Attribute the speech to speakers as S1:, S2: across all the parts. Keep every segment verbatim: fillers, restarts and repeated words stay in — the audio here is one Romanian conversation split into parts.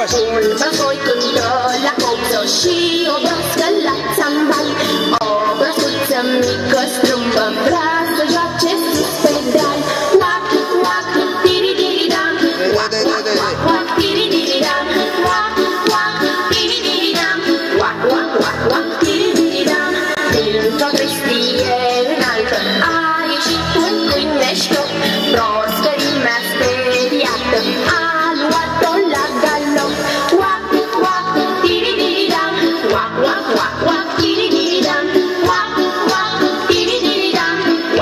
S1: poi cântă la copță și o broască la țambal. O brăsuță mică strâmbă vrea să joace sus pe deal. Wac, wac, tiri-tiri-dam, wac, wac, wac, wac, tiri-tiri-dam, wac, wac, tiri-tiri-dam, wac, wac, wac, wac, tiri-tiri-dam. Dintr-o tristie înaltă a ieșit un câine ștop, prosperimea speriată a luat-o la galop. Wac, wac, tiri-tiri-dam, wac, wac, wac, wac, tiri-tiri-dam, wac, wac, tiri-tiri-dam,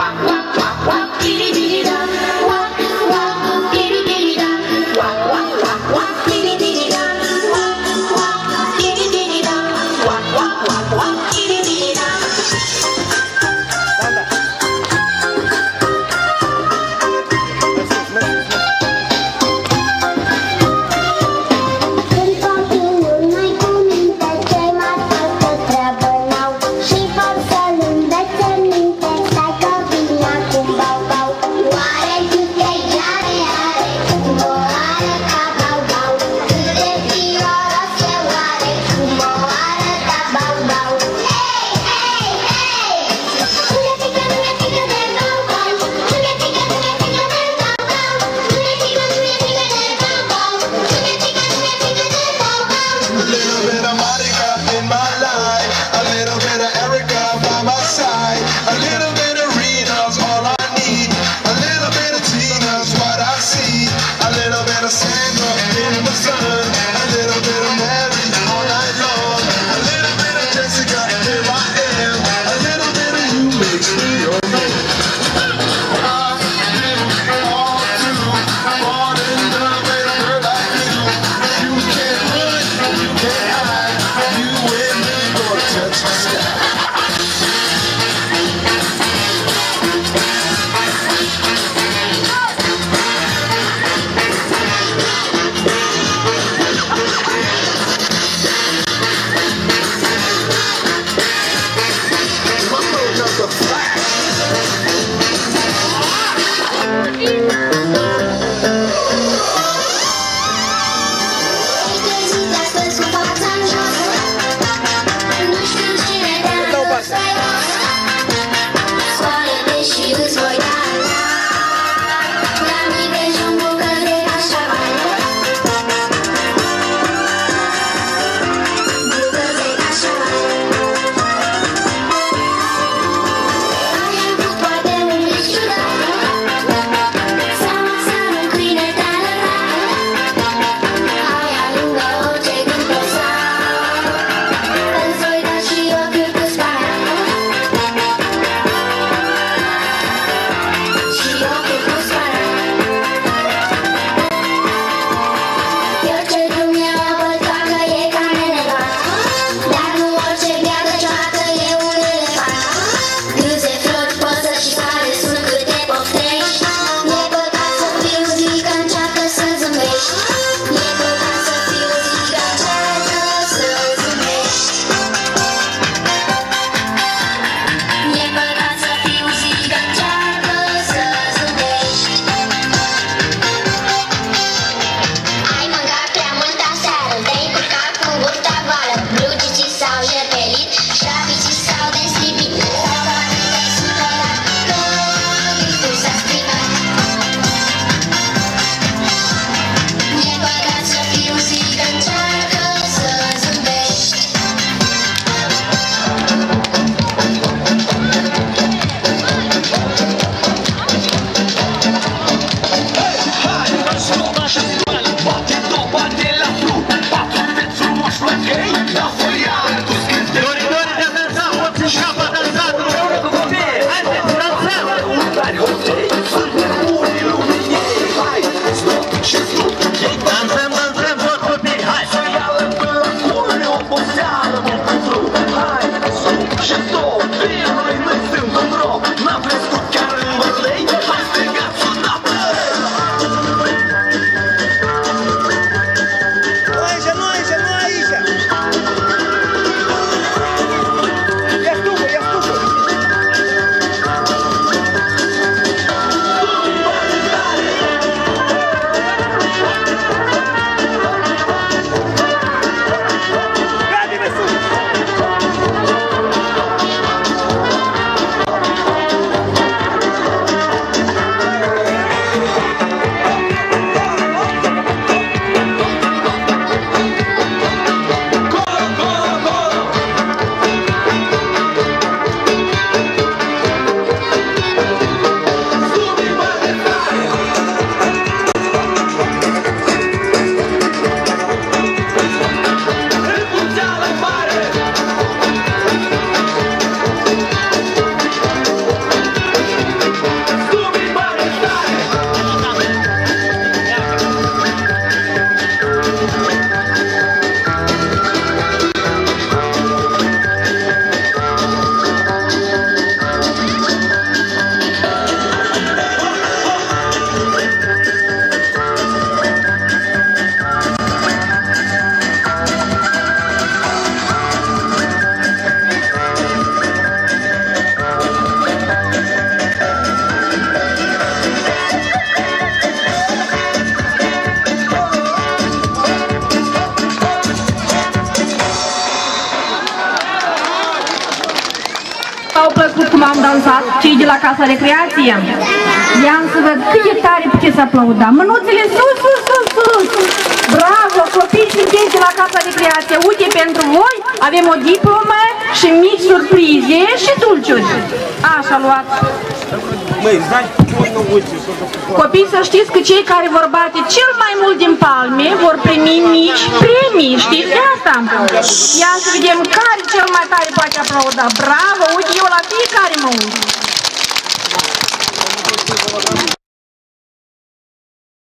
S2: dansat cei de la Casa Recreație. Ia să văd cât de tare puteți aplauda. Mânuțele sus, sus, sus, sus! Bravo, copii sunteți de la Casa Recreație. Uite, pentru voi avem o diplomă și mici surprize și dulciuri. Așa luat. Copii, să știți că cei care vor bate cel mai mult din palme vor primi mici premii. Știți de asta? Ia să vedem care cel mai tare poate aplauda. Bravo, uite, eu la fiecare mă uit.